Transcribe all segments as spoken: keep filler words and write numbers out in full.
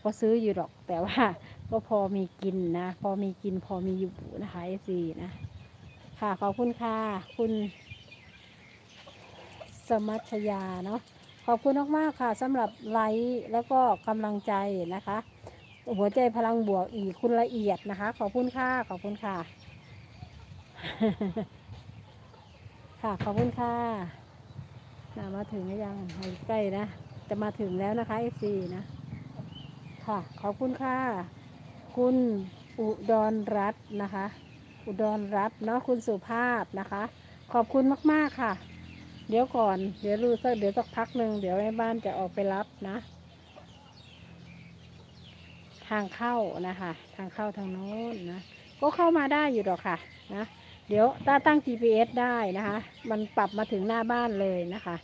ก็ซื้ออยู่หรอกแต่ว่าก็พอมีกินนะพอมีกินพอมีอยู่นะคะเอฟซีนะค่ะขอบคุณค่ะคุณสมัชยาเนาะขอบคุณมากๆค่ะสำหรับไลค์แล้วก็กำลังใจนะคะหัวใจพลังบวกอีกคุณละเอียดนะคะขอบคุณค่ะขอบคุณค่ะค่ะขอบคุณค่ะนะมาถึงหรือยังใกล้นะจะมาถึงแล้วนะคะเอฟซีนะค่ะขอบคุณค่ะคุณอุดรรัตน์นะคะอุดรรัตน์เนาะคุณสุภาพนะคะขอบคุณมากๆค่ะเดี๋ยวก่อนเดี๋ยวรู้สักเดี๋ยวสักพักหนึ่งเดี๋ยวแม่บ้านจะออกไปรับนะทางเข้านะคะทางเข้าทางโน้นนะก็เข้ามาได้อยู่หรอกค่ะนะเดี๋ยวถ้าตั้ง จี พี เอส ได้นะคะมันปรับมาถึงหน้าบ้านเลยนะคะ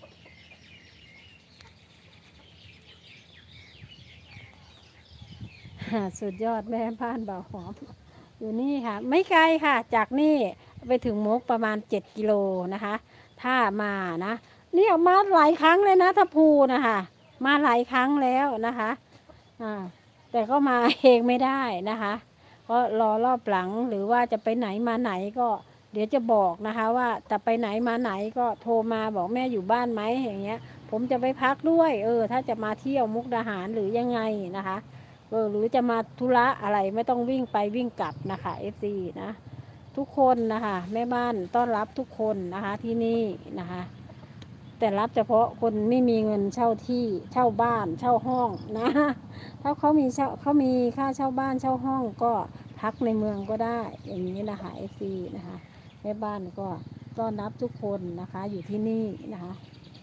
สุดยอดแม่บ้านบ่าวหอมอยู่นี่ค่ะไม่ไกลค่ะจากนี่ไปถึงมุกประมาณเจ็ดกิโลนะคะถ้ามานะนี่ออกมาหลายครั้งเลยนะทัพพูนะคะมาหลายครั้งแล้วนะคะอ่าแต่ก็มาเองไม่ได้นะคะก็รอรอบหลังหรือว่าจะไปไหนมาไหนก็เดี๋ยวจะบอกนะคะว่าจะไปไหนมาไหนก็โทรมาบอกแม่อยู่บ้านไหมอย่างเงี้ยผมจะไปพักด้วยเออถ้าจะมาเที่ยวมุกดาหารหรือยังไงนะคะเออหรือจะมาธุระอะไรไม่ต้องวิ่งไปวิ่งกลับนะคะเอฟซีนะทุกคนนะคะแม่บ้านต้อนรับทุกคนนะคะที่นี่นะคะแต่รับเฉพาะคนไม่มีเงินเช่าที่เช่าบ้านเช่าห้องนะถ้าเขามีเช่าเขามีค่าเช่าบ้านเช่าห้องก็พักในเมืองก็ได้อย่างนี้นะคะเอฟซีนะคะแม่บ้านก็ต้อนรับทุกคนนะคะอยู่ที่นี่นะคะ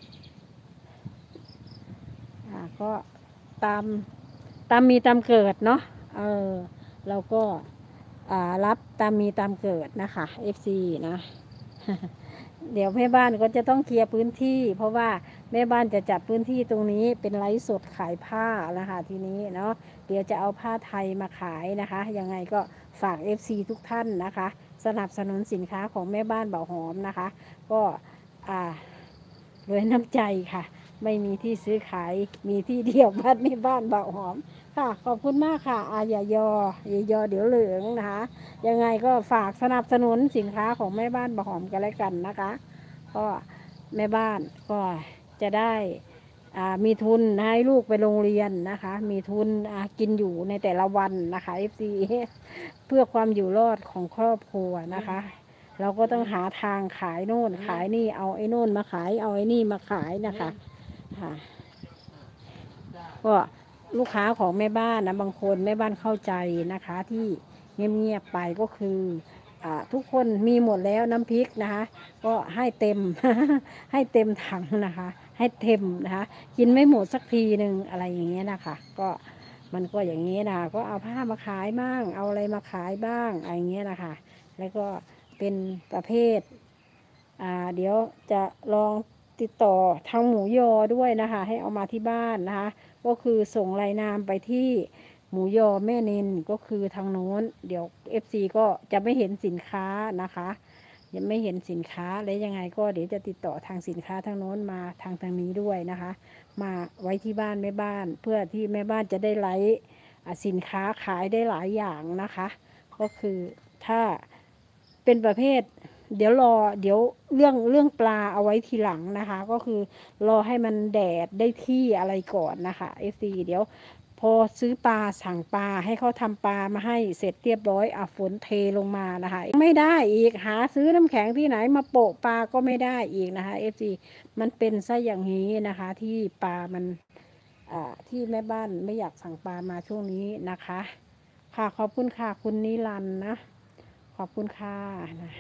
อ่าก็ตามตามมีตามเกิดเนาะเออเราก็รับตามมีตามเกิดนะคะ เอฟ ซี นะ เดี๋ยวแม่บ้านก็จะต้องเคลียร์พื้นที่เพราะว่าแม่บ้านจะจัดพื้นที่ตรงนี้เป็นไลฟ์สดขายผ้านะคะทีนี้เนาะเดี๋ยวจะเอาผ้าไทยมาขายนะคะยังไงก็ฝาก เอฟ ซี ทุกท่านนะคะสนับสนุนสินค้าของแม่บ้านบ่าวหอมนะคะก็อ่าด้วยน้ำใจค่ะไม่มีที่ซื้อขายมีที่เดียวบ้านแม่บ้านบ่าวหอมค่ะขอบคุณมากค่ะอาอย่ายออย่ายอเดี๋ยวเหลืองนะคะยังไงก็ฝากสนับสนุนสินค้าของแม่บ้านบ่าวหอมกันแล้วกันนะคะก็แม่บ้านก็จะได้มีทุนให้ลูกไปโรงเรียนนะคะมีทุนกินอยู่ในแต่ละวันนะคะ เอฟ ซี เพื่อความอยู่รอดของครอบครัวนะคะเราก็ต้องหาทางขายโน่นขายนี่เอาไอ้โน่นมาขายเอาไอ้นี่มาขายนะคะค่ะก็ลูกค้าของแม่บ้านนะบางคนแม่บ้านเข้าใจนะคะที่เงียบๆไปก็คือทุกคนมีหมดแล้วน้ำพริกนะคะก็ให้เต็ม ให้เต็มถังนะคะให้เต็มนะคะกินไม่หมดสักทีหนึ่งอะไรอย่างเงี้ยนะคะก็มันก็อย่างนี้นะคะก็เอาผ้ามาขายบ้างเอาอะไรมาขายบ้างอะไรเงี้ยนะคะแล้วก็เป็นประเภทอ่าเดี๋ยวจะลองติดต่อทางหมูยอด้วยนะคะให้เอามาที่บ้านนะคะก็คือส่งรายนามไปที่หมูยอแม่นินก็คือทางโน้นเดี๋ยว เอฟ ซี ก็จะไม่เห็นสินค้านะคะยังไม่เห็นสินค้าและยังไงก็เดี๋ยวจะติดต่อทางสินค้าทางโน้นมาทางทางนี้ด้วยนะคะมาไว้ที่บ้านแม่บ้านเพื่อที่แม่บ้านจะได้ไลฟ์สินค้าขายได้หลายอย่างนะคะก็คือถ้าเป็นประเภทเดี๋ยวรอเดี๋ยวเรื่องเรื่องปลาเอาไว้ทีหลังนะคะก็คือรอให้มันแดดได้ที่อะไรก่อนนะคะ เอฟ ซี เดี๋ยวพอซื้อปลาสั่งปลาให้เขาทำปลามาให้เสร็จเรียบร้อยอ่ะฝนเทลงมานะคะไม่ได้อีกหาซื้อน้ำแข็งที่ไหนมาโปะปลาก็ไม่ได้อีกนะคะ เอฟ ซี มันเป็นซะอย่างนี้นะคะที่ปลามันอ่าที่แม่บ้านไม่อยากสั่งปลามาช่วงนี้นะคะค่ะขอบคุณค่ะคุณนิรันดร์นะขอบคุณค่ะนะ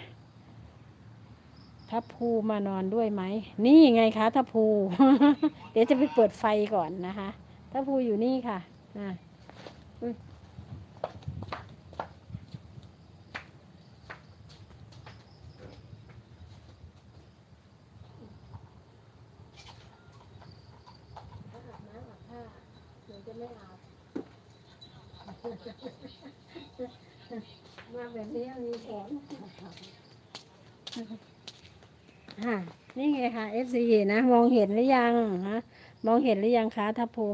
ทัพภูมานอนด้วยไหมนี่ไงคะทัพภู เดี๋ยวจะไปเปิดไฟก่อนนะคะทัพภูอยู่นี่ค่ะอ่ามาแบบนี้มีแขนนี่ไงคะ เอฟ ซี นะมองเห็นหรือยังฮะมองเห็นหรือยังคะทัพภู